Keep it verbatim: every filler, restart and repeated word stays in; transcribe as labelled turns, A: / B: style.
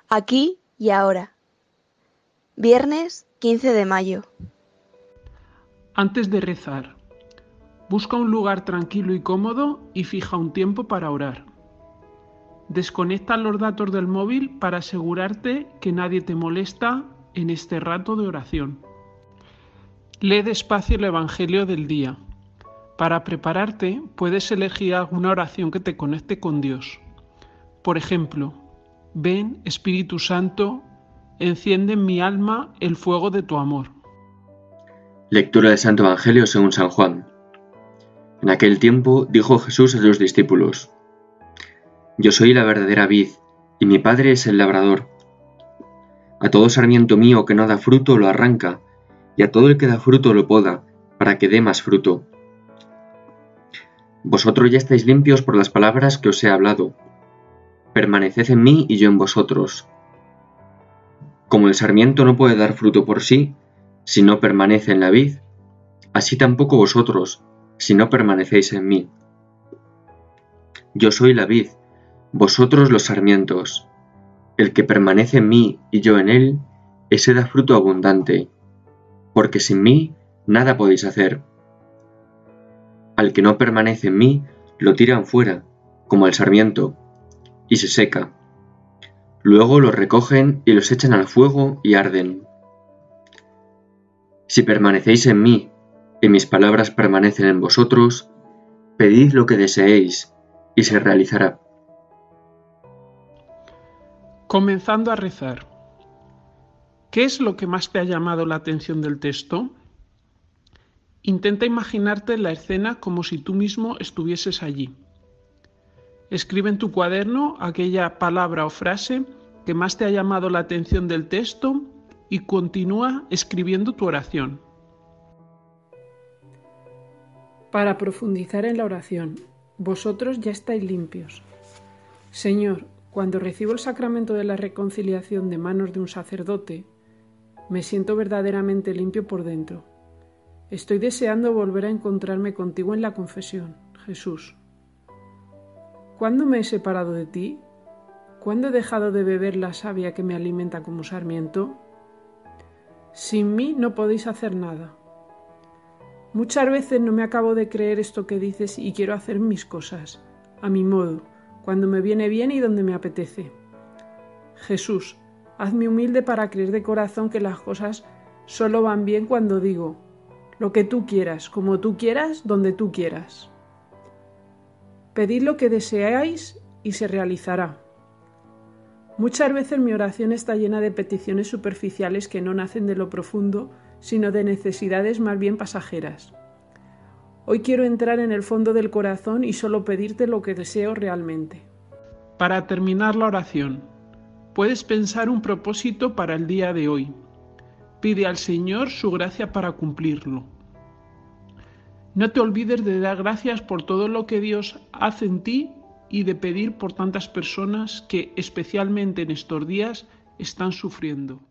A: Aquí y ahora. Viernes quince de mayo.
B: Antes de rezar, busca un lugar tranquilo y cómodo y fija un tiempo para orar. Desconecta los datos del móvil para asegurarte que nadie te molesta en este rato de oración. Lee despacio el Evangelio del día. Para prepararte, puedes elegir alguna oración que te conecte con Dios. Por ejemplo, ven, Espíritu Santo, enciende en mi alma el fuego de tu amor.
C: Lectura del Santo Evangelio según San Juan. En aquel tiempo dijo Jesús a sus discípulos: Yo soy la verdadera vid, y mi Padre es el labrador. A todo sarmiento mío que no da fruto lo arranca, y a todo el que da fruto lo poda, para que dé más fruto. Vosotros ya estáis limpios por las palabras que os he hablado. Permaneced en mí y yo en vosotros. Como el sarmiento no puede dar fruto por sí, si no permanece en la vid, así tampoco vosotros, si no permanecéis en mí. Yo soy la vid, vosotros los sarmientos. El que permanece en mí y yo en él, ese da fruto abundante, porque sin mí nada podéis hacer. Al que no permanece en mí, lo tiran fuera, como el sarmiento, y se seca. Luego los recogen y los echan al fuego y arden. Si permanecéis en mí, y mis palabras permanecen en vosotros, pedid lo que deseéis, y se realizará.
B: Comenzando a rezar. ¿Qué es lo que más te ha llamado la atención del texto? Intenta imaginarte la escena como si tú mismo estuvieses allí. Escribe en tu cuaderno aquella palabra o frase que más te ha llamado la atención del texto y continúa escribiendo tu oración.
D: Para profundizar en la oración, vosotros ya estáis limpios. Señor, cuando recibo el sacramento de la reconciliación de manos de un sacerdote, me siento verdaderamente limpio por dentro. Estoy deseando volver a encontrarme contigo en la confesión, Jesús. ¿Cuándo me he separado de ti? ¿Cuándo he dejado de beber la savia que me alimenta como sarmiento? Sin mí no podéis hacer nada. Muchas veces no me acabo de creer esto que dices y quiero hacer mis cosas, a mi modo, cuando me viene bien y donde me apetece. Jesús, hazme humilde para creer de corazón que las cosas solo van bien cuando digo: lo que tú quieras, como tú quieras, donde tú quieras. Pedid lo que deseáis y se realizará. Muchas veces mi oración está llena de peticiones superficiales que no nacen de lo profundo, sino de necesidades más bien pasajeras. Hoy quiero entrar en el fondo del corazón y solo pedirte lo que deseo realmente.
B: Para terminar la oración, puedes pensar un propósito para el día de hoy. Pide al Señor su gracia para cumplirlo. No te olvides de dar gracias por todo lo que Dios hace en ti y de pedir por tantas personas que, especialmente en estos días, están sufriendo.